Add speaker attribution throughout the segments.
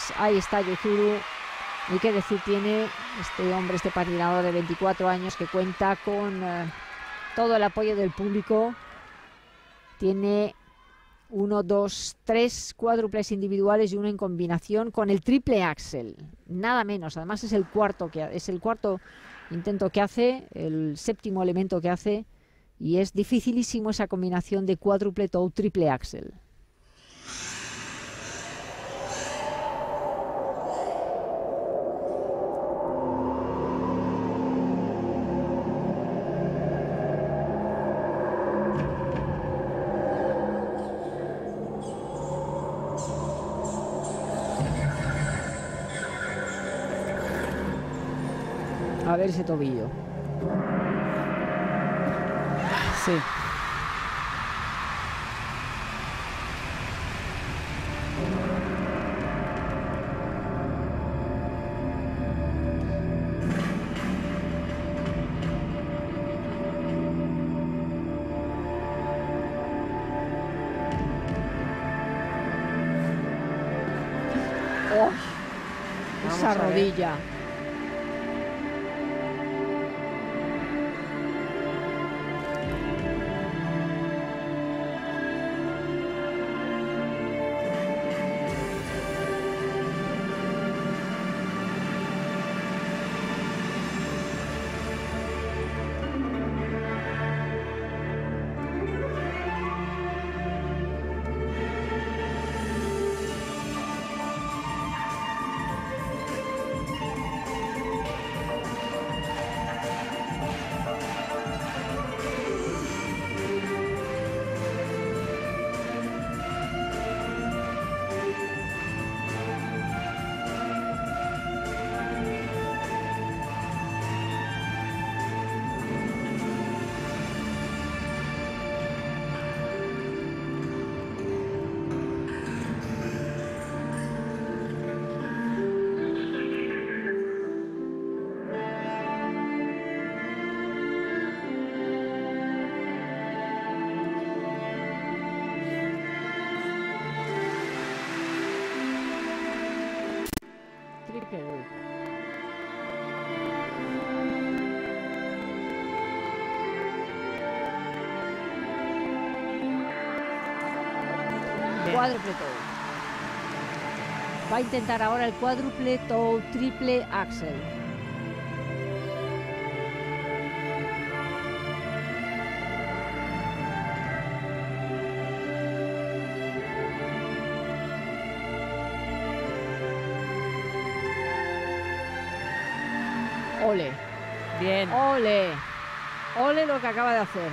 Speaker 1: pues ahí está Yuzuru. Y qué decir tiene este hombre, este patinador de 24 años que cuenta con todo el apoyo del público. Tiene 1, 2, 3 cuádruples individuales y uno en combinación con el triple axel, nada menos. Además es el cuarto intento que hace, el séptimo elemento que hace, y es dificilísimo esa combinación de cuádruple toe triple axel. A ver ese tobillo.
Speaker 2: Sí.
Speaker 1: ¡Oh! Esa rodilla. Cuádruple toe. Va a intentar ahora el cuádruple toe triple axel. Ole.
Speaker 2: Bien.
Speaker 1: Ole. Ole lo que acaba de hacer.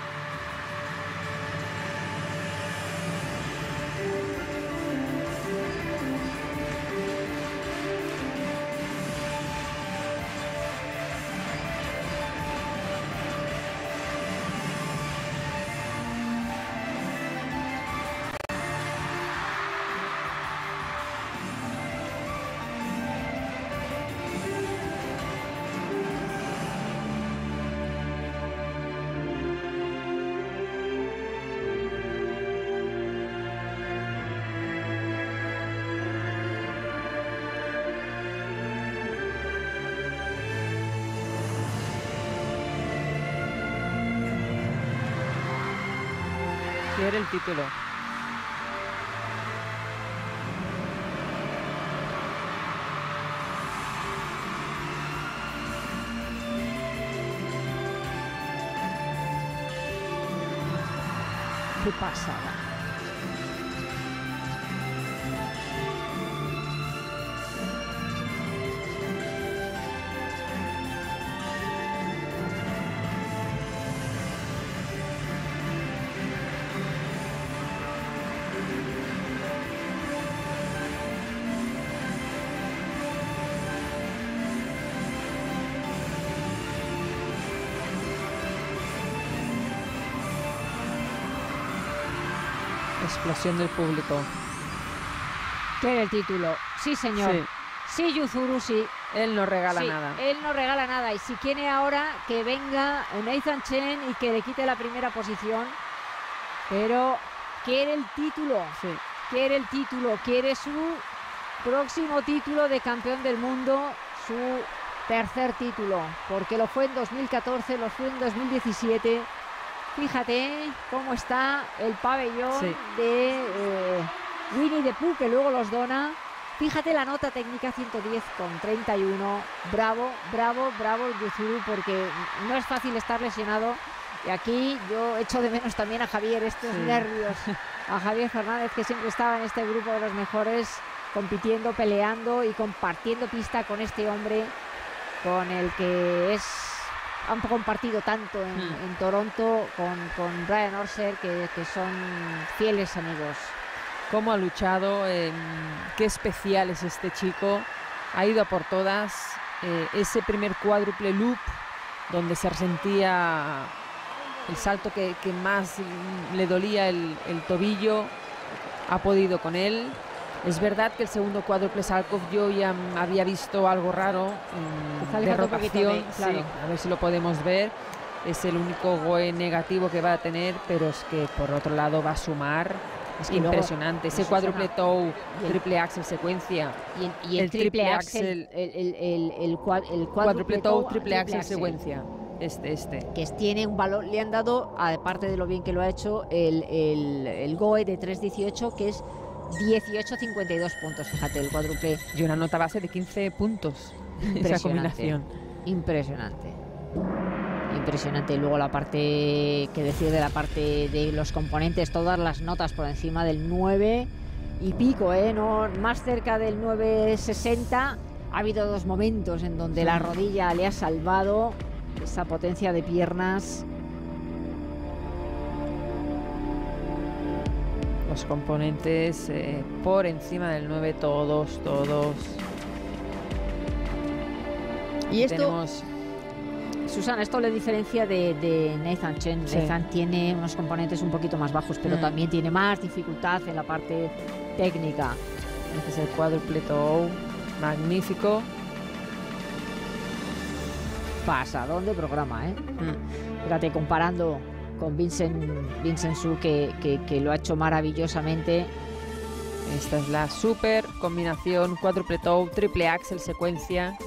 Speaker 2: Quiere el título.
Speaker 1: Qué pasada.
Speaker 2: Explosión del público.
Speaker 1: Quiere el título. Sí, señor.
Speaker 2: Sí.
Speaker 1: Sí, Yuzuru, sí.
Speaker 2: Él no regala
Speaker 1: Sí,
Speaker 2: nada.
Speaker 1: él no regala nada. Y si quiere ahora que venga Nathan Chen y que le quite la primera posición. Pero quiere el título.
Speaker 2: Sí.
Speaker 1: Quiere el título. Quiere su próximo título de campeón del mundo, su tercer título, porque lo fue en 2014, lo fue en 2017. Fíjate cómo está el pabellón de Winnie the Pooh, que luego los dona. Fíjate la nota técnica, 110,31. Bravo, bravo, bravo Yuzuru, porque no es fácil estar lesionado. Y aquí yo echo de menos también a Javier, estos nervios, a Javier Fernández, que siempre estaba en este grupo de los mejores, compitiendo, peleando y compartiendo pista con este hombre con el que han compartido tanto en Toronto, con Brian Orser, que son fieles amigos.
Speaker 2: Cómo ha luchado, qué especial es este chico, ha ido a por todas. Ese primer cuádruple loop donde se resentía el salto que más le dolía el tobillo, ha podido con él. Es verdad que el segundo cuádruple Salchow yo ya había visto algo raro de rotación, claro. Sí, a ver si lo podemos ver. Es el único GOE negativo que va a tener, pero es que por otro lado va a sumar. Es que impresionante, ese cuádruple toe, triple axel secuencia.
Speaker 1: Y el triple axel, el
Speaker 2: cuádruple toe, triple axel secuencia.
Speaker 1: Que tiene un valor, le han dado, aparte de lo bien que lo ha hecho, el GOE de 3.18, que es 18,52 puntos, fíjate, el cuádruple.
Speaker 2: Y una nota base de 15 puntos. Esa combinación.
Speaker 1: Impresionante. Impresionante. Y luego la parte, que decir de la parte de los componentes, todas las notas por encima del 9 y pico, no más cerca del 9,60. Ha habido dos momentos en donde la rodilla le ha salvado esa potencia de piernas.
Speaker 2: Los componentes por encima del 9, todos.
Speaker 1: Y esto, Susana, esto le diferencia de Nathan Chen. Sí. Nathan tiene unos componentes un poquito más bajos, pero también tiene más dificultad en la parte técnica.
Speaker 2: Este es el cuádruple toe, magnífico.
Speaker 1: Pasadón de programa, Fíjate, comparando con Vincent Su, que lo ha hecho maravillosamente.
Speaker 2: Esta es la super combinación cuádruple toe, triple axel secuencia.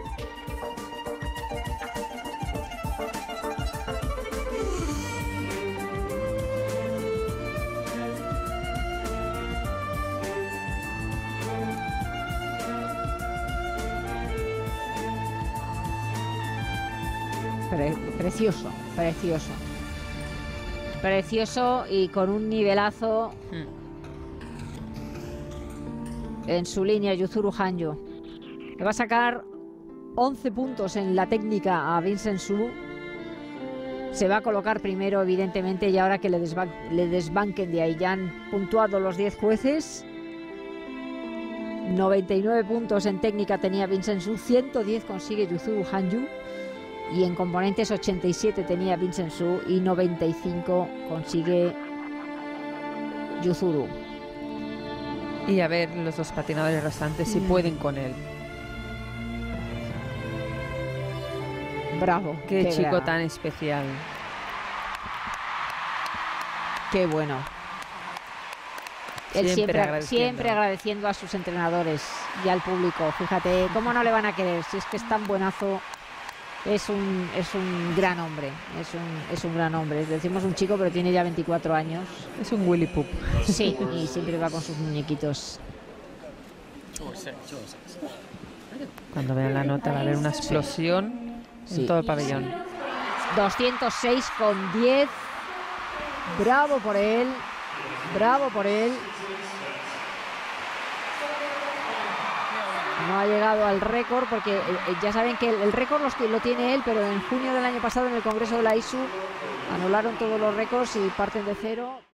Speaker 1: Precioso y con un nivelazo en su línea. Yuzuru Hanyu le va a sacar 11 puntos en la técnica a Vincent Su. Se va a colocar primero, evidentemente, y ahora que le desbanquen de ahí. Ya han puntuado los 10 jueces. 99 puntos en técnica tenía Vincent Su, 110 consigue Yuzuru Hanyu. Y en componentes 87 tenía Vincent Su y 95 consigue Yuzuru.
Speaker 2: Y a ver los dos patinadores restantes si pueden con él.
Speaker 1: Bravo.
Speaker 2: Qué chico tan especial.
Speaker 1: Qué bueno. Él siempre agradeciendo a sus entrenadores y al público. Fíjate, ¿cómo no le van a querer? Si es que es tan buenazo. Es un gran hombre, es un gran hombre. Decimos un chico, pero tiene ya 24 años.
Speaker 2: Es un Willy Poop.
Speaker 1: Sí, y siempre va con sus muñequitos.
Speaker 2: Cuando vean la nota va a haber una explosión en todo el pabellón.
Speaker 1: 206,10. Bravo por él, bravo por él. No ha llegado al récord porque ya saben que el récord lo tiene él, pero en junio del año pasado en el Congreso de la ISU anularon todos los récords y parten de cero.